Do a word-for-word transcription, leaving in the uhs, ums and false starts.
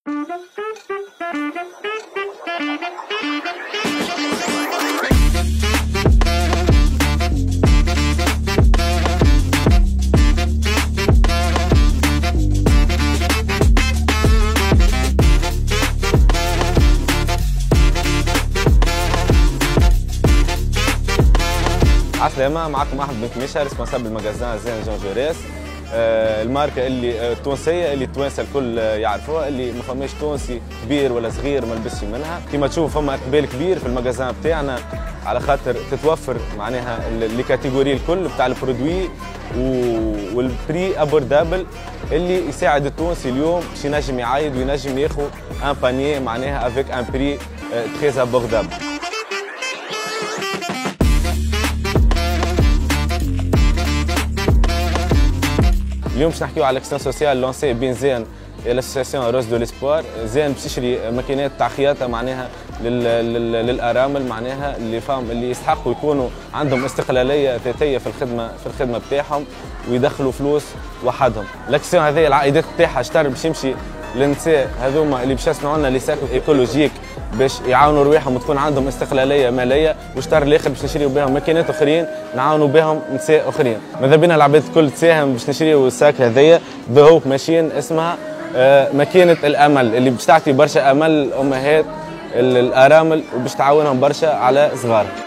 عسلامة، معكم أحمد بن مشا ريسبونسابل المجازان زين جون جوريس. آه الماركة اللي التونسية آه اللي التوانسة الكل يعرفوها، اللي ما فماش تونسي كبير ولا صغير ما لبسش منها. كما تشوف فما اقبال كبير في المجازان بتاعنا على خاطر تتوفر معناها لي كاتيجوري الكل بتاع البرودوي والبري ابوردابل اللي يساعد التونسي اليوم باش ينجم يعايد وينجم ياخذ ان بانيي معناها افيك ان بري تري ابوردابل. اليوم باش نحكيو على الاكسيون سوسيال لونسي بين زين الاسوسياسيون روز دو ليسبوار. زين باش تشري ماكينات تاع خياطه معناها للارامل معناها اللي فاهم اللي يستحقوا يكونوا عندهم استقلاليه ذاتيه في الخدمه في الخدمه بتاعهم ويدخلوا فلوس وحدهم. الاكسيون هذه العائدات بتاعها شطر باش يمشي للنساء هذوما اللي باش يصنعوا لنا لي ساك ايكولوجيك باش يعاونوا رواحهم وتكون عندهم استقلاليه ماليه، وشطر الاخر باش نشريو بهم ماكينات اخرين نعاونوا بهم نساء اخرين. ماذا بينا العباد الكل تساهم باش نشريو الساك هذيا بهوك ماشين اسمها ماكينه الامل اللي باش تعطي برشا امل الامهات الارامل وباش تعاونهم برشا على صغار.